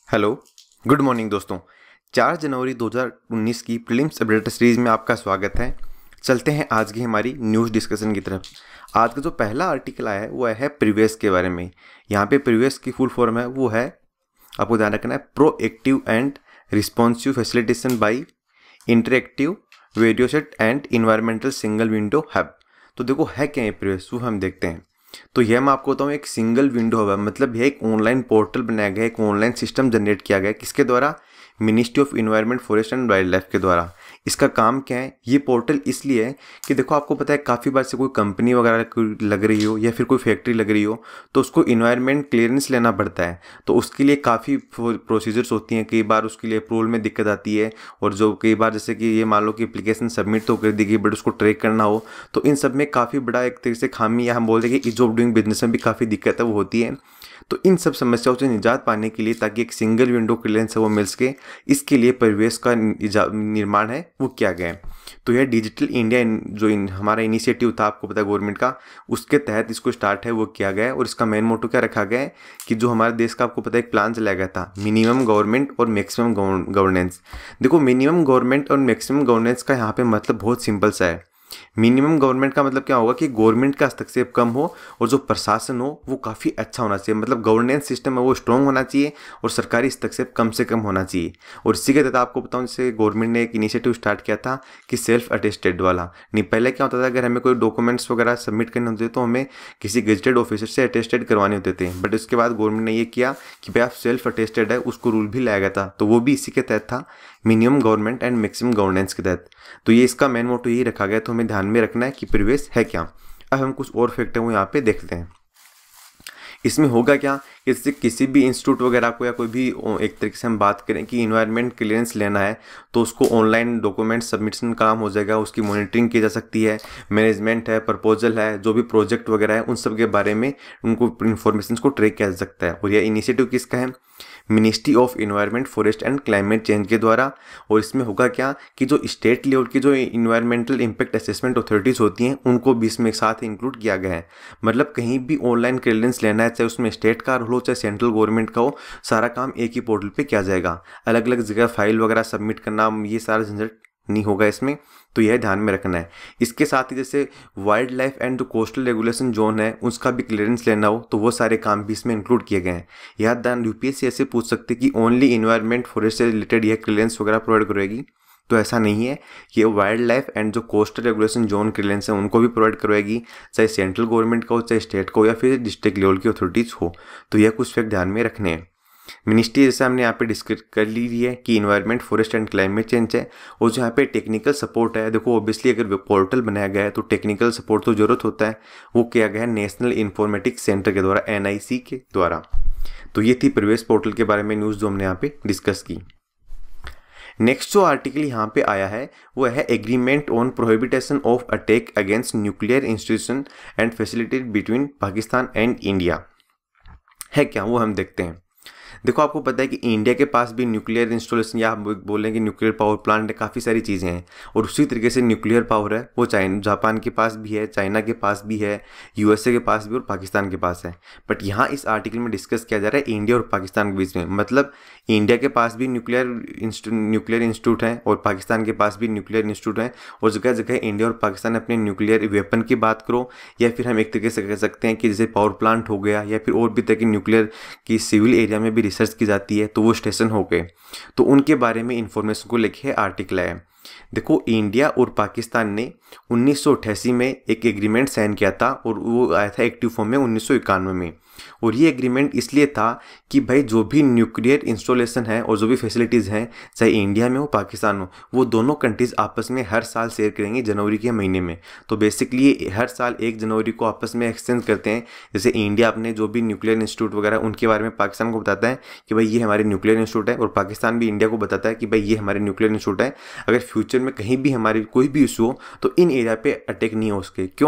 Hello, good morning दोस्तों। 4 जनवरी 2019 की prelims update series में आपका स्वागत है। चलते हैं आज की हमारी न्यूज़ डिस्कशन की तरफ। आज का जो पहला आर्टिकल आया है वो है प्रीवियस के बारे में। यहाँ पे प्रीवियस की फुल फॉर्म है वो है, आपको ध्यान रखना है, proactive and responsive facilitation by interactive video set and environmental single window hub. तो देखो है क्या ये प्रीवियस, वो हम देखते हैं। तो यह मैं आपको बताऊँ, एक सिंगल विंडो हब, मतलब यह एक ऑनलाइन पोर्टल बनाया गया, एक ऑनलाइन सिस्टम जनरेट किया गया। किसके द्वारा? Ministry of environment, forest and wild life के द्वारा। इसका काम क्या है? ये पोर्टल इसलिए है कि देखो आपको पता है काफ़ी बार से कोई कंपनी वगैरह लग रही हो या फिर कोई फैक्ट्री लग रही हो तो उसको इन्वायरमेंट क्लियरेंस लेना पड़ता है। तो उसके लिए काफ़ी प्रोसीजर्स होती हैं। कई बार उसके लिए अप्रूवल में दिक्कत आती है, और जो कई बार जैसे कि ये मान लो कि एप्लीकेशन सबमिट तो कर दी गई बट उसको ट्रैक करना हो, तो इन सब में काफ़ी बड़ा एक तरीके से खामी, या हम बोल दें कि ईज ऑफ डूइंग बिजनेस में भी काफ़ी दिक्कत है वो होती है। तो इन सब समस्याओं से निजात पाने के लिए, ताकि एक सिंगल विंडो क्लियरेंस है वो मिल सके, इसके लिए परिवेश का निर्माण है वो किया गया है। तो यह डिजिटल इंडिया जो हमारा इनिशिएटिव था, आपको पता है गवर्नमेंट का, उसके तहत इसको स्टार्ट है वो किया गया है। और इसका मेन मोटो क्या रखा गया है कि जो हमारे देश का, आपको पता है, एक प्लान चलाया गया था, मिनिमम गवर्नमेंट और मैक्सिमम गवर्नेंस। देखो मिनिमम गवर्नमेंट और मैक्सिमम गवर्नेंस का यहाँ पे मतलब बहुत सिंपल सा है। मिनिमम गवर्नमेंट का मतलब क्या होगा कि गवर्नमेंट का हस्तक्षेप कम हो और जो प्रशासन हो वो काफ़ी अच्छा होना चाहिए, मतलब गवर्नेंस सिस्टम है वो स्ट्रॉन्ग होना चाहिए और सरकारी हस्तक्षेप कम से कम होना चाहिए। और इसी के तहत आपको बताऊं, जैसे गवर्नमेंट ने एक इनिशिएटिव स्टार्ट किया था कि सेल्फ अटेस्टेड वाला। नहीं, पहले क्या होता था, अगर हमें कोई डॉक्यूमेंट्स वगैरह सबमिट करने होते तो हमें किसी गेजेटेड ऑफिसर से अटेस्टेड करवाने होते थे। बट उसके बाद गवर्नमेंट ने ये किया कि भाई आप सेल्फ अटेस्टेड है, उसको रूल भी लाया गया था। तो वो भी इसी के तहत था, minimum government and maximum governance के तहत। तो ये इसका मेन मोटो यही रखा गया। तो हमें ध्यान में रखना है कि प्रीवियस है क्या। अब हम कुछ और फैक्ट है वो यहाँ पे देखते हैं। इसमें होगा क्या, इससे किसी भी इंस्टीट्यूट वगैरह को या कोई भी, एक तरीके से हम बात करें कि इन्वायरमेंट क्लियरेंस लेना है तो उसको ऑनलाइन डॉक्यूमेंट सबमिशन काम हो जाएगा, उसकी मॉनिटरिंग की जा सकती है, मैनेजमेंट है, प्रपोजल है, जो भी प्रोजेक्ट वगैरह है उन सब के बारे में उनको इन्फॉर्मेशन को ट्रैक किया जा सकता है। और यह इनिशिएटिव किसका है? Ministry of environment, forest and climate change के द्वारा। और इसमें होगा क्या कि जो स्टेट लेवल की जो इन्वायरमेंटल इम्पैक्ट असेसमेंट अथॉरिटीज़ होती हैं उनको भी इसमें साथ इंक्लूड किया गया है। मतलब कहीं भी ऑनलाइन क्लियरेंस लेना है, चाहे उसमें स्टेट का हो चाहे सेंट्रल गवर्नमेंट का हो, सारा काम एक ही पोर्टल पे किया जाएगा। अलग अलग जगह फाइल वगैरह सबमिट करना, ये सारा झंझट नहीं होगा इसमें। तो यह ध्यान में रखना है। इसके साथ ही जैसे वाइल्ड लाइफ एंड जो कोस्टल रेगुलेशन जोन है उसका भी क्लियरेंस लेना हो तो वो सारे काम भी इसमें इंक्लूड किए गए हैं। यह ध्यान यूपीएससी ऐसे पूछ सकते कि ओनली इन्वायरमेंट फॉरेस्ट से रिलेटेड यह क्लियरेंस वगैरह प्रोवाइड करेगी, तो ऐसा नहीं है। ये वाइल्ड लाइफ एंड जो कोस्टल रेगुलेशन जोन क्लियरेंस है उनको भी प्रोवाइड करवाएगी, चाहे सेंट्रल गवर्नमेंट का हो, चाहे स्टेट को, या फिर डिस्ट्रिक्ट लेवल की अथॉरिटीज़ हो। तो यह कुछ फैक्ट ध्यान में रखने हैं। मिनिस्ट्री जैसे हमने यहाँ पे डिस्कस कर ली है कि environment, forest and climate change है। और जो यहाँ पे टेक्निकल सपोर्ट है, देखो ऑब्वियसली अगर पोर्टल बनाया गया है तो टेक्निकल सपोर्ट तो जरूरत होता है, वो किया गया है नेशनल इन्फॉर्मेटिक्स सेंटर के द्वारा, NIC के द्वारा। तो ये थी प्रीवियस पोर्टल के बारे में न्यूज़ जो हमने यहाँ पे डिस्कस की। नेक्स्ट जो आर्टिकल यहाँ पे आया है वो है agreement on prohibition of attack against nuclear institution and facility between Pakistan and India. है क्या, वो हम देखते हैं। देखो आपको पता है कि इंडिया के पास भी न्यूक्लियर इंस्टॉलेशन, या बोलें कि न्यूक्लियर पावर प्लांट, काफ़ी सारी चीज़ें हैं। और उसी तरीके से न्यूक्लियर पावर है वो जापान के पास भी है, चाइना के पास भी है, USA के पास भी और पाकिस्तान के पास है। बट यहाँ इस आर्टिकल में डिस्कस किया जा रहा है इंडिया और पाकिस्तान के बीच में। मतलब इंडिया के पास भी न्यूक्लियर इंस्टीट्यूट है और पाकिस्तान के पास भी न्यूक्लियर इंस्टीट्यूट है। और जगह जगह इंडिया और पाकिस्तान अपने न्यूक्लियर वेपन की बात करो, या फिर हम एक तरीके से कह सकते हैं कि जैसे पावर प्लांट हो गया, या फिर और भी तरह की न्यूक्लियर की सिविल एरिया में भी रिसर्च की जाती है, तो वो स्टेशन हो गए। तो उनके बारे में इंफॉर्मेशन को लेके आर्टिकल है। देखो इंडिया और पाकिस्तान ने 1988 में एक एग्रीमेंट साइन किया था और वो आया था एक्टिव फॉर्म में 1991 में। और ये एग्रीमेंट इसलिए था कि भाई जो भी न्यूक्लियर इंस्टॉलेशन है और जो भी फैसिलिटीज़ हैं, चाहे इंडिया में हो पाकिस्तान हो, वो दोनों कंट्रीज़ आपस में हर साल शेयर करेंगी जनवरी के महीने में। तो बेसिकली हर साल 1 जनवरी को आपस में एक्सचेंज करते हैं। जैसे इंडिया अपने जो भी न्यूक्लियर इंस्टीट्यूट वगैरह उनके बारे में पाकिस्तान को बताता है कि भाई ये हमारे न्यूक्लियर इंस्टीट्यूट है, और पाकिस्तान भी इंडिया को बताता है कि भाई ये हमारे न्यूक्लियर इंस्टीट्यूट है। अगर फ्यूचर में कहीं भी हमारी कोई भी इशू हो तो इन एरिया पे अटैक नहीं हो सके। क्यों?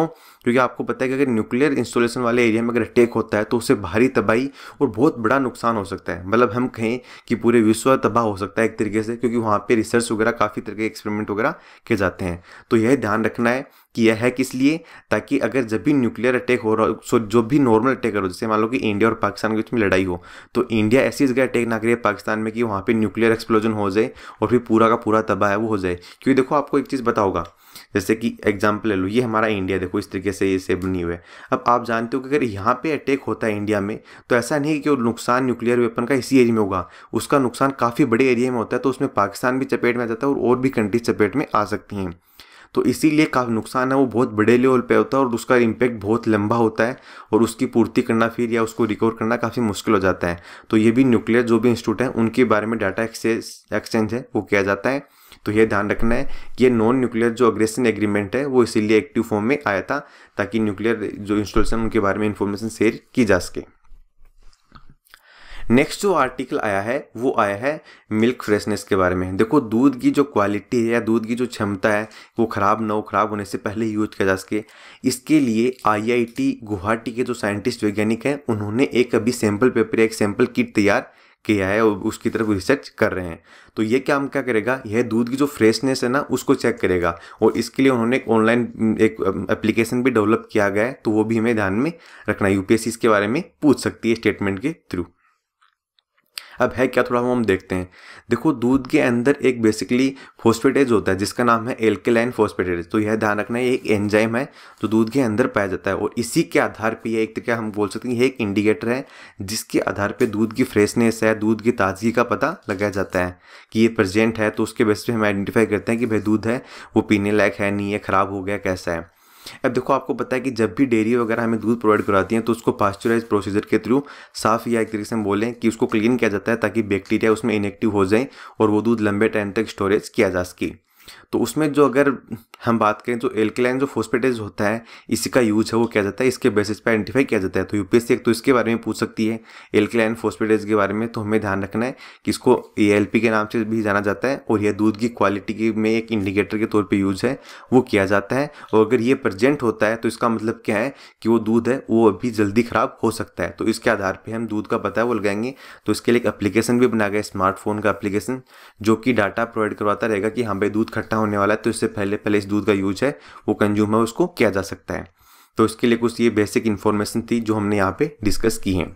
क्योंकि आपको पता है कि अगर न्यूक्लियर इंस्टॉलेशन वाले एरिया में अगर अटैक होता है तो उससे भारी तबाही और बहुत बड़ा नुकसान हो सकता है। मतलब हम कहें कि पूरे विश्व तबाह हो सकता है एक तरीके से, क्योंकि वहाँ पे रिसर्च वगैरह काफ़ी तरह के एक्सपेरिमेंट वगैरह किए जाते हैं। तो यह ध्यान रखना है कि यह है किस लिए, ताकि अगर जब भी न्यूक्लियर अटैक हो रहा हो, जो भी नॉर्मल अटैक हो, जैसे मान लो कि इंडिया और पाकिस्तान के बीच में लड़ाई हो, तो इंडिया ऐसी जगह अटैक ना करे पाकिस्तान में कि वहाँ पे न्यूक्लियर एक्सप्लोजन हो जाए और फिर पूरा का पूरा तबाह है वो हो जाए। क्योंकि देखो आपको एक चीज़ पता होगा, जैसे कि एग्जाम्पल ले लो, ये हमारा इंडिया देखो इस तरीके से ये बनी हुई है। अब आप जानते हो कि अगर यहाँ पे अटैक होता है इंडिया में, तो ऐसा नहीं है कि वो नुकसान न्यूक्लियर वेपन का इसी एरिया में होगा, उसका नुकसान काफ़ी बड़े एरिया में होता है। तो उसमें पाकिस्तान भी चपेट में आ जाता है और भी कंट्रीज चपेट में आ सकती हैं। तो इसीलिए काफ़ी नुकसान है वो बहुत बड़े लेवल पे होता है और उसका इम्पैक्ट बहुत लंबा होता है और उसकी पूर्ति करना फिर या उसको रिकवर करना काफ़ी मुश्किल हो जाता है। तो ये भी न्यूक्लियर जो भी इंस्टीट्यूट है उनके बारे में डाटा एक्सचेंज है वो किया जाता है। तो ये ध्यान रखना है कि ये नॉन न्यूक्लियर जो अग्रेशन एग्रीमेंट है वो इसीलिए एक्टिव फॉर्म में आया था, ताकि न्यूक्लियर जो इंस्टॉलेशन उनके बारे में इंफॉर्मेशन शेयर की जा सके। नेक्स्ट जो आर्टिकल आया है वो आया है मिल्क फ्रेशनेस के बारे में। देखो दूध की जो क्वालिटी है या दूध की जो क्षमता है वो ख़राब ना हो, ख़राब होने से पहले यूज किया जा सके, इसके लिए IIT गुवाहाटी के जो साइंटिस्ट वैज्ञानिक हैं उन्होंने एक अभी सैम्पल पेपर या एक सैम्पल किट तैयार किया है और उसकी तरफ रिसर्च कर रहे हैं। तो ये काम क्या करेगा, यह दूध की जो फ्रेशनेस है ना उसको चेक करेगा और इसके लिए उन्होंने एक ऑनलाइन एक एप्लीकेशन भी डेवलप किया गया है। तो वो भी हमें ध्यान में रखना है, UPSC इसके बारे में पूछ सकती है स्टेटमेंट के थ्रू। अब है क्या, थोड़ा हम देखते हैं। देखो दूध के अंदर एक बेसिकली फॉस्फेटेज होता है जिसका नाम है एल्केलाइन फॉस्फेटेज। तो यह ध्यान रखना है, ये एक एंजाइम है जो दूध के अंदर पाया जाता है और इसी के आधार पे ये एक तरीका हम बोल सकते हैं ये एक इंडिकेटर है जिसके आधार पे दूध की फ्रेशनेस है, दूध की ताजगी का पता लगाया जाता है कि ये प्रेजेंट है। तो उसके बेस पे हम आइडेंटिफाई करते हैं कि भाई दूध है वो पीने लायक है, नहीं है, ख़राब हो गया, कैसा है। अब देखो आपको पता है कि जब भी डेयरी वगैरह हमें दूध प्रोवाइड कराती हैं तो उसको पास्चराइज प्रोसीजर के थ्रू साफ या एक तरीके से हम बोलें कि उसको क्लीन किया जाता है ताकि बैक्टीरिया उसमें इनएक्टिव हो जाए और वो दूध लंबे टाइम तक स्टोरेज किया जा सके। तो उसमें जो अगर हम बात करें जो एल्कलाइन जो फॉस्फेटेज होता है इसी का यूज है वो किया जाता है, इसके बेसिस पे आइडेंटिफाई किया जाता है। तो UPSC एक तो इसके बारे में पूछ सकती है एल्कलाइन फॉस्फेटेज के बारे में। तो हमें ध्यान रखना है कि इसको ALP के नाम से भी जाना जाता है और यह दूध की क्वालिटी की में एक इंडिकेटर के तौर पर यूज है वो किया जाता है। और अगर ये प्रेजेंट होता है तो इसका मतलब क्या है कि वो दूध है वो अभी जल्दी खराब हो सकता है। तो इसके आधार पर हम दूध का पता है वो लगाएंगे। तो इसके लिए एक एप्लीकेशन भी बनाया गया, स्मार्टफोन का एप्लीकेशन, जो कि डाटा प्रोवाइड करवाता रहेगा कि हाँ भाई दूध खट्टा होने वाला है तो इससे पहले इस दूध का यूज है वो कंज्यूम है उसको किया जा सकता है। तो इसके लिए कुछ ये बेसिक इंफॉर्मेशन थी जो हमने यहाँ पे डिस्कस की है।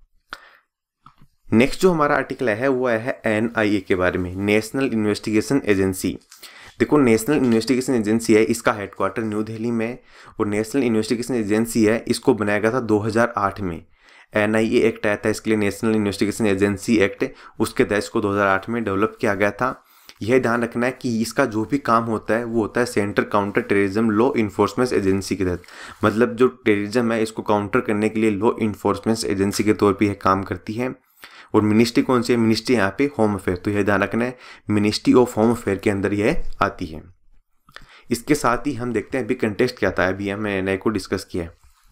नेक्स्ट जो हमारा आर्टिकल है वो है NIA के बारे में, नेशनल इन्वेस्टिगेशन एजेंसी। देखो नेशनल इन्वेस्टिगेशन एजेंसी है, इसका हेडक्वार्टर न्यू दिल्ली में और नेशनल इन्वेस्टिगेशन एजेंसी है इसको बनाया गया था 2008 में। NIA एक्ट आया था इसके लिए, नेशनल इन्वेस्टिगेशन एजेंसी एक्ट, उसके तहत इसको 2008 में डेवलप किया गया था। यह ध्यान रखना है कि इसका जो भी काम होता है वो होता है centre counter terrorism law enforcement agency के तहत। मतलब जो टेररिज्म है इसको काउंटर करने के लिए लॉ इन्फोर्समेंट एजेंसी के तौर पे यह काम करती है। और मिनिस्ट्री कौन सी है, मिनिस्ट्री यहाँ पे होम अफेयर। तो यह ध्यान रखना है मिनिस्ट्री ऑफ होम अफेयर के अंदर यह आती है। इसके साथ ही हम देखते हैं अभी कंटेक्स्ट क्या था, अभी हमने NIA को डिस्कस किया है।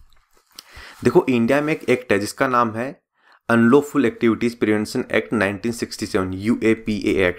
देखो इंडिया में एक एक्ट है जिसका नाम है unlawful activities prevention act 1967, UAPA act.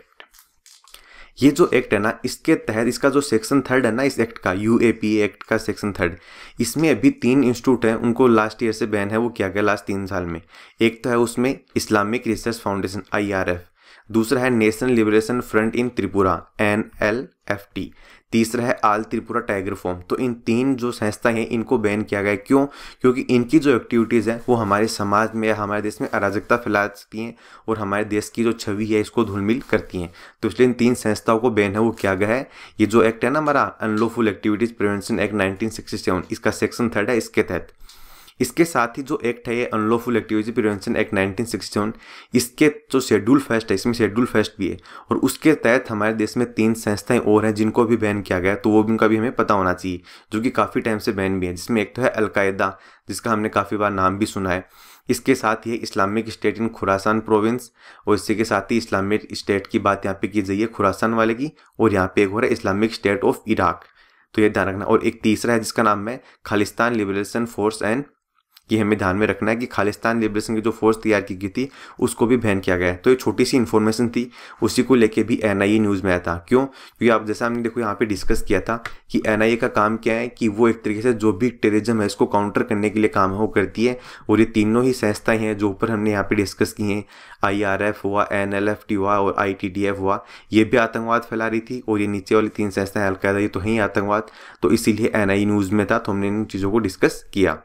ये जो एक्ट है ना इसके तहत इसका जो सेक्शन 3 है ना इस एक्ट का, UAPA एक्ट का सेक्शन 3, इसमें अभी 3 इंस्टीट्यूट हैं उनको लास्ट ईयर से बैन है वो किया गया लास्ट 3 साल में। एक तो है उसमें इस्लामिक रिसर्च फाउंडेशन IRF, दूसरा है national liberation front in Tripura NLFT, तीसरा है आल त्रिपुरा टाइगर फॉर्म। तो इन 3 जो संस्थाएं हैं इनको बैन किया गया। क्यों? क्योंकि इनकी जो एक्टिविटीज़ हैं वो हमारे समाज में या हमारे देश में अराजकता फैला सकती हैं और हमारे देश की जो छवि है इसको धूलमिल करती हैं। तो इसलिए इन 3 संस्थाओं को बैन है वो किया गया है। ये जो एक्ट है ना हमारा अनलॉफुल एक्टिविटीज़ प्रिवेंशन एक्ट 1967, इसका सेक्शन 3 है इसके तहत। इसके साथ ही जो एक्ट है ये अनलॉफुल एक्टिविटी प्रिवेंशन एक्ट 1967, इसके जो शेड्यूल फर्स्ट है इसमें शेड्यूल फर्स्ट भी है और उसके तहत हमारे देश में 3 संस्थाएं और हैं जिनको भी बैन किया गया है। तो वो भी उनका भी हमें पता होना चाहिए जो कि काफ़ी टाइम से बैन भी है, जिसमें एक तो है अलकायदा जिसका हमने काफ़ी बार नाम भी सुना है। इसके साथ ही Islamic state in Khorasan province और इसी के साथ ही इस्लामिक स्टेट की बात यहाँ पे की जाइए खुरासान वाले की, और यहाँ पे एक हो रहा है इस्लामिक स्टेट ऑफ इराक। तो ये ध्यान रखना। और एक तीसरा है जिसका नाम है खालिस्तान लिबरेशन फोर्स एंड कि हमें ध्यान में रखना है कि खालिस्तान लिबरेशन की जो फोर्स तैयार की गई थी उसको भी बैन किया गया है। तो ये छोटी सी इन्फॉर्मेशन थी, उसी को लेके भी एनआईए न्यूज़ में आया था। क्यों? क्योंकि आप जैसा हमने देखो यहाँ पे डिस्कस किया था कि एनआईए का काम क्या है कि वो एक तरीके से जो भी टेररिज्म है इसको काउंटर करने के लिए काम है वो करती है। और ये तीनों ही संस्थाएं हैं जो ऊपर हमने यहाँ पे डिस्कस की हैं, IRF हुआ, NLFT हुआ और ITDF हुआ, ये भी आतंकवाद फैला रही थी। और ये नीचे वाली 3 संस्थाएं अलकायदा, ये तो है ही आतंकवाद। तो इसीलिए एनआईए न्यूज़ में था, तो हमने इन चीज़ों को डिस्कस किया।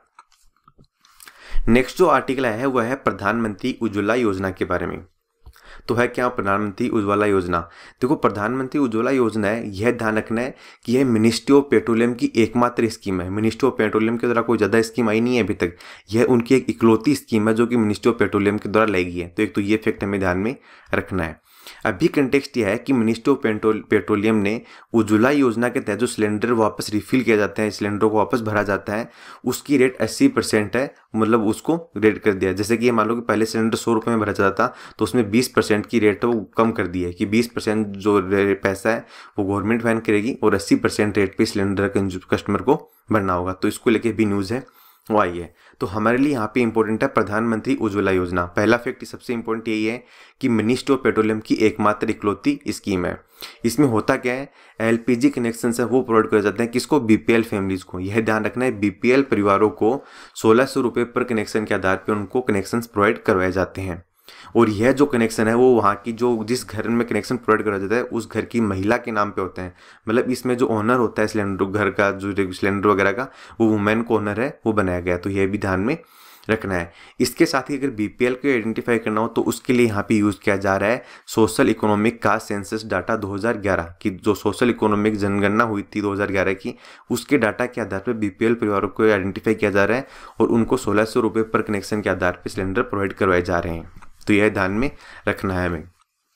नेक्स्ट जो आर्टिकल आया है वह है प्रधानमंत्री उज्ज्वला योजना के बारे में। तो है क्या प्रधानमंत्री उज्ज्वला योजना? देखो, प्रधानमंत्री उज्ज्वला योजना है, यह ध्यान रखना है कि यह मिनिस्ट्री ऑफ पेट्रोलियम की एकमात्र स्कीम है। मिनिस्ट्री ऑफ पेट्रोलियम के द्वारा कोई ज़्यादा स्कीम आई नहीं है अभी तक, यह उनकी एक इकलौती स्कीम है जो कि मिनिस्ट्री ऑफ पेट्रोलियम के द्वारा लाई गई है। तो एक तो ये फैक्ट हमें ध्यान में रखना है। अभी कंटेक्स्ट यह है कि मिनिस्ट्री ऑफ पेट्रोलियम ने उज्ज्वला योजना के तहत जो सिलेंडर वापस रिफिल किया जाता है, सिलेंडरों को वापस भरा जाता है, उसकी रेट 80% है, मतलब उसको रेट कर दिया। जैसे कि मान लो कि पहले सिलेंडर 100 रुपये में भरा जाता था, तो उसमें 20% की रेट वो कम कर दी है कि 20% जो पैसा है वो गवर्नमेंट वहन करेगी और 80% रेट पे सिलेंडर कस्टमर को भरना होगा। तो इसको लेके भी न्यूज़ है वो आई है। तो हमारे लिए यहाँ पे इंपॉर्टेंट है प्रधानमंत्री उज्ज्वला योजना। पहला फैक्ट सबसे इंपॉर्टेंट यही है कि मिनिस्ट्री ऑफ पेट्रोलियम की एकमात्र इकलौती स्कीम है। इसमें होता क्या है, LPG कनेक्शन है वो प्रोवाइड करे जाते हैं किसको? BPL फैमिलीज को। यह ध्यान रखना है, BPL परिवारों को 1600 रुपये पर कनेक्शन के आधार पर उनको कनेक्शन प्रोवाइड करवाए जाते हैं। और यह जो कनेक्शन है वो वहाँ की जो जिस घर में कनेक्शन प्रोवाइड करा जाता है उस घर की महिला के नाम पे होते हैं। मतलब इसमें जो ओनर होता है सिलेंडर घर का, जो सिलेंडर वगैरह का, वो वुमेन को ओनर है वो बनाया गया। तो यह भी ध्यान में रखना है। इसके साथ ही अगर BPL को आइडेंटिफाई करना हो तो उसके लिए यहाँ पे यूज़ किया जा रहा है social economic caste census data 2011 की। जो सोशल इकोनॉमिक जनगणना हुई थी 2011 की, उसके डाटा के आधार पर BPL परिवारों को आइडेंटिफाई किया जा रहा है और उनको 1600 रुपये पर कनेक्शन के आधार पर सिलेंडर प्रोवाइड करवाए जा रहे हैं। तो यह ध्यान में रखना है हमें।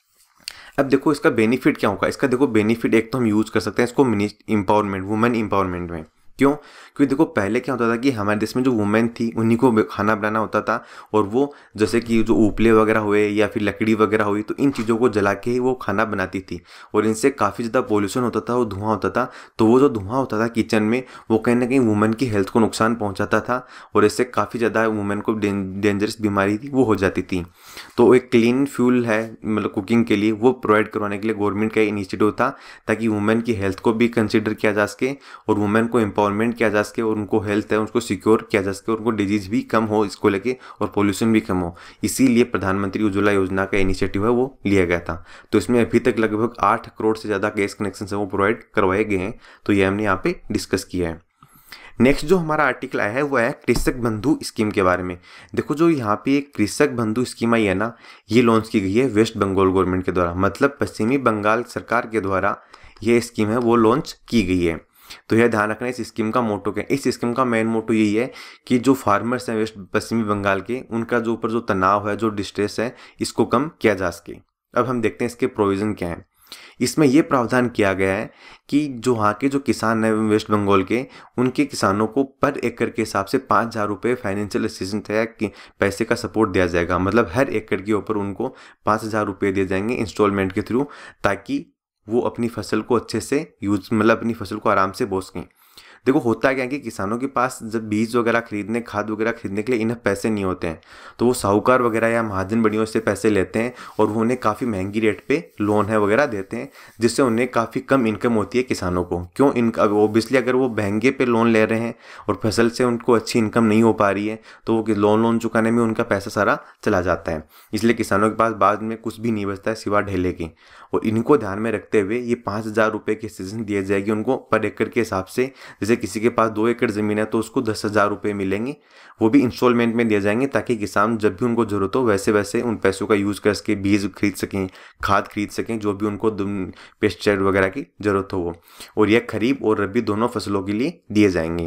अब देखो इसका बेनिफिट क्या होगा। इसका देखो बेनिफिट एक तो हम यूज कर सकते हैं इसको एम्पावरमेंट, वुमेन एम्पावरमेंट में। क्यों? क्योंकि देखो पहले क्या होता था कि हमारे देश में जो वुमेन थी उन्हीं को खाना बनाना होता था, और वो जैसे कि जो उपले वगैरह हुए या फिर लकड़ी वगैरह हुई, तो इन चीज़ों को जला के ही वो खाना बनाती थी और इनसे काफ़ी ज़्यादा पोल्यूशन होता था, वो धुआं होता था। तो वो जो धुआं होता था किचन में, वो कहीं ना कहीं वुमेन की हेल्थ को नुकसान पहुँचाता था और इससे काफ़ी ज़्यादा वुमेन को डेंजरस बीमारी थी वो हो जाती थी। तो एक क्लीन फ्यूल है मतलब कुकिंग के लिए, वो प्रोवाइड करवाने के लिए गवर्नमेंट का इनिशिएटिव था ताकि वुमेन की हेल्थ को भी कंसिडर किया जा सके और वुमेन को एम्पावरमेंट किया जा सके और उनको हेल्थ है उसको सिक्योर किया जा सके और उनको डिजीज भी कम हो इसको लेके और पोल्यूशन भी कम हो। इसीलिए प्रधानमंत्री उज्ज्वला योजना का इनिशिएटिव है वो लिया गया था। तो इसमें अभी तक लगभग 8 करोड़ से ज़्यादा गैस कनेक्शन है वो प्रोवाइड करवाए गए हैं। तो ये हमने यहाँ पे डिस्कस किया है। नेक्स्ट जो हमारा आर्टिकल आया है वो है कृषक बंधु स्कीम के बारे में। देखो जो यहाँ पे एक कृषक बंधु स्कीम आई है ना, ये लॉन्च की गई है वेस्ट बंगाल गवर्नमेंट के द्वारा, मतलब पश्चिमी बंगाल सरकार के द्वारा ये स्कीम है वो लॉन्च की गई है। तो यह ध्यान रखना है इस स्कीम का मोटो क्या है। इस स्कीम का मेन मोटो यही है कि जो फार्मर्स हैं वेस्ट पश्चिमी बंगाल के, उनका जो ऊपर जो तनाव है, जो डिस्ट्रेस है, इसको कम किया जा सके। अब हम देखते हैं इसके प्रोविज़न क्या है। इसमें यह प्रावधान किया गया है कि जो वहाँ के जो किसान हैं वेस्ट बंगाल के, उनके किसानों को पर एकड़ के हिसाब से 5,000 रुपये फाइनेंशियल असिस्टेंस है कि पैसे का सपोर्ट दिया जाएगा। मतलब हर एकड़ के ऊपर उनको 5,000 रुपये दिए जाएंगे इंस्टॉलमेंट के थ्रू, ताकि वो अपनी फसल को अच्छे से मतलब अपनी फसल को आराम से बो सकें। देखो होता क्या है कि किसानों के पास जब बीज वगैरह खरीदने, खाद वगैरह खरीदने के लिए इन्हें पैसे नहीं होते हैं, तो वो साहूकार वगैरह या महाजन बड़ियों से पैसे लेते हैं और वो उन्हें काफ़ी महंगी रेट पे लोन है वगैरह देते हैं, जिससे उन्हें काफ़ी कम इनकम होती है किसानों को। क्यों? ओबियसली अगर वो महंगे पे लोन ले रहे हैं और फसल से उनको अच्छी इनकम नहीं हो पा रही है, तो वो लोन चुकाने में उनका पैसा सारा चला जाता है। इसलिए किसानों के पास बाद में कुछ भी नहीं बचता है सिवा ढेले के। और इनको ध्यान में रखते हुए ये 5,000 रुपये की असिस्टेंस दिए जाएगी उनको पर एकड़ के हिसाब से। जैसे किसी के पास 2 एकड़ ज़मीन है तो उसको 10,000 रुपये मिलेंगे, वो भी इंस्टॉलमेंट में दिए जाएंगे, ताकि किसान जब भी उनको ज़रूरत हो वैसे वैसे उन पैसों का यूज़ कर सके, बीज खरीद सकें, खाद खरीद सकें, जो भी उनको पेस्टिसाइड वगैरह की ज़रूरत हो वो। और यह खरीफ और रबी दोनों फसलों के लिए दिए जाएंगे।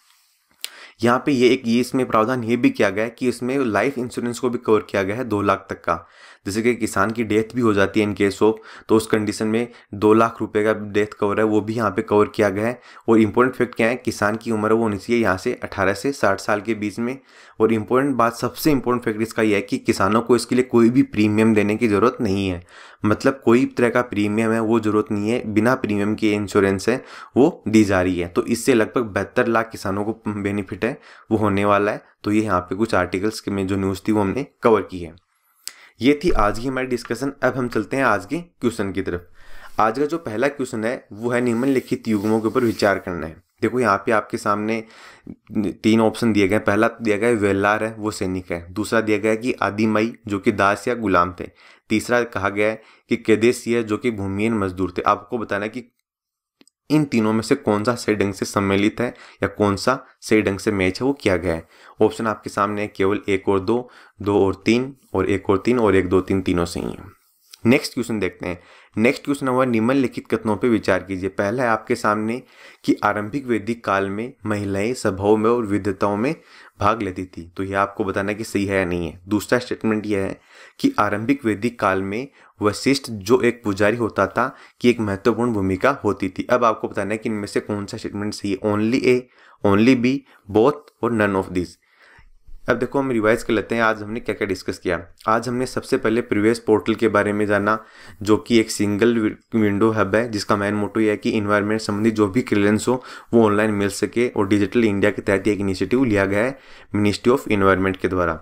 यहाँ पे ये इसमें प्रावधान ये भी किया गया है कि इसमें लाइफ इंश्योरेंस को भी कवर किया गया है 2 लाख तक का। जैसे कि किसान की डेथ भी हो जाती है इन केस ऑफ, तो उस कंडीशन में 2 लाख रुपए का डेथ कवर है वो भी यहाँ पे कवर किया गया है। और इम्पोर्टेंट फैक्ट क्या है, किसान की उम्र वो होनी चाहिए यहाँ से 18 से 60 साल के बीच में। और इम्पोर्टेंट बात, सबसे इम्पोर्टेंट फैक्ट इसका यह है कि किसानों को इसके लिए कोई भी प्रीमियम देने की ज़रूरत नहीं है। मतलब कोई तरह का प्रीमियम है वो ज़रूरत नहीं है, बिना प्रीमियम के इंश्योरेंस है वो दी जा रही है। तो इससे लगभग 72 लाख किसानों को बेनिफिट है वो होने वाला है। तो ये यहाँ पे कुछ आर्टिकल्स में जो न्यूज़ थी वो हमने कवर की है। ये थी आज की हमारी डिस्कशन। अब हम चलते हैं आज के क्वेश्चन की तरफ। आज का जो पहला क्वेश्चन है वो है निम्नलिखित युग्मों के ऊपर विचार करना है। देखो यहाँ पे आपके सामने 3 ऑप्शन दिए गए। पहला दिया गया है वेल्लार है वो सैनिक है। दूसरा दिया गया है कि आदिमाई जो कि दास या गुलाम थे। तीसरा कहा गया है कि केदेसी है जो कि भूमिहीन मजदूर थे। आपको बताना है कि इन तीनों में से कौन सा सही ढंग से सम्मिलित है या कौन सा सही ढंग से मैच है वो किया गया है। ऑप्शन आपके सामने है केवल 1 और 2, 2 और 3 और 1 और 3 और 1, 2, 3 तीनों सही है। नेक्स्ट क्वेश्चन देखते हैं। नेक्स्ट क्वेश्चन हुआ निम्नलिखित कथनों पे विचार कीजिए। पहला है आपके सामने कि आरंभिक वैदिक काल में महिलाएं सभाओं में और विद्वताओं में भाग लेती थी। तो यह आपको बताना है कि सही है या नहीं है। दूसरा स्टेटमेंट यह है कि आरंभिक वैदिक काल में वशिष्ठ जो एक पुजारी होता था कि एक महत्वपूर्ण भूमिका होती थी। अब आपको बताना है कि इनमें से कौन सा स्टेटमेंट सही है। Only A, only B, both और नन ऑफ दिस। अब देखो हम रिवाइज कर लेते हैं आज हमने क्या क्या डिस्कस किया। आज हमने सबसे पहले प्रीवियस पोर्टल के बारे में जाना जो कि एक सिंगल विंडो हब है जिसका मेन मोटो यह है कि इन्वायरमेंट संबंधी जो भी क्लियरेंस हो वो ऑनलाइन मिल सके। और डिजिटल इंडिया के तहत एक इनिशिएटिव लिया गया है मिनिस्ट्री ऑफ इन्वायरमेंट के द्वारा।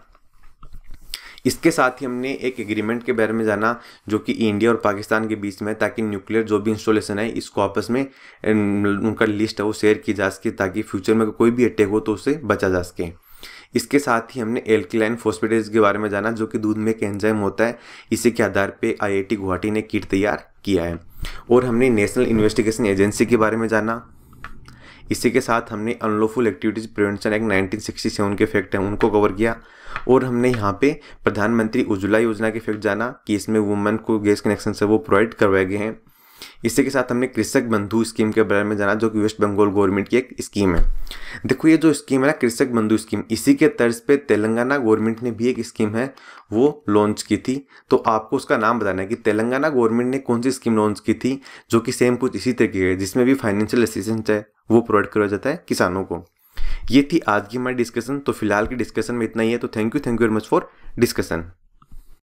इसके साथ ही हमने एक एग्रीमेंट के बारे में जाना जो कि इंडिया और पाकिस्तान के बीच में, ताकि न्यूक्लियर जो भी इंस्टॉलेशन है इसको आपस में उनका लिस्ट है वो शेयर की जा सके ताकि फ्यूचर में कोई भी अटैक हो तो उससे बचा जा सके। इसके साथ ही हमने एल्कलाइन फॉस्फेटेज के बारे में जाना जो कि दूध में एक एंजाइम होता है। इसी के आधार पे IIT गुवाहाटी ने किट तैयार किया है। और हमने नेशनल इन्वेस्टिगेशन एजेंसी के बारे में जाना। इसी के साथ हमने अनलॉफुल एक्टिविटीज प्रिवेंशन एक्ट 1967 के फैक्ट हैं उनको कवर किया। और हमने यहाँ पे प्रधानमंत्री उज्ज्वला योजना के फैक्ट जाना कि इसमें वुमेन को गैस कनेक्शन से वो प्रोवाइड करवाए गए हैं। इसी के साथ हमने कृषक बंधु स्कीम के बारे में जाना जो कि वेस्ट बंगाल गवर्नमेंट की एक स्कीम है। देखो ये जो स्कीम है ना कृषक बंधु स्कीम, इसी के तर्ज पे तेलंगाना गवर्नमेंट ने भी एक स्कीम है वो लॉन्च की थी। तो आपको उसका नाम बताना है कि तेलंगाना गवर्नमेंट ने कौन सी स्कीम लॉन्च की थी जो कि सेम कुछ इसी तरीके की है जिसमें भी फाइनेंशियल असिस्टेंस है वो प्रोवाइड करवाया जाता है किसानों को। ये थी आज की हमारी डिस्कशन। तो फिलहाल की डिस्कशन में इतना ही है। तो thank you very much for discussion.